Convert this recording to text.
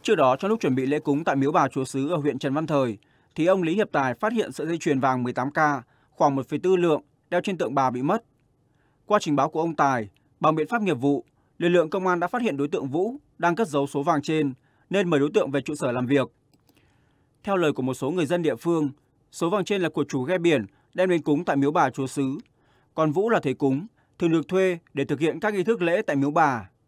Trước đó, trong lúc chuẩn bị lễ cúng tại miếu bà Chúa Xứ ở huyện Trần Văn Thời, thì ông Lý Hiệp Tài phát hiện sợi dây chuyền vàng 18K, khoảng 1,4 lượng, đeo trên tượng bà bị mất. Qua trình báo của ông Tài, bằng biện pháp nghiệp vụ, lực lượng công an đã phát hiện đối tượng Vũ đang cất giấu số vàng trên, nên mời đối tượng về trụ sở làm việc. Theo lời của một số người dân địa phương, số vàng trên là của chủ ghe biển đem đến cúng tại miếu bà Chúa Xứ, còn Vũ là thầy cúng, thường được thuê để thực hiện các nghi thức lễ tại miếu bà.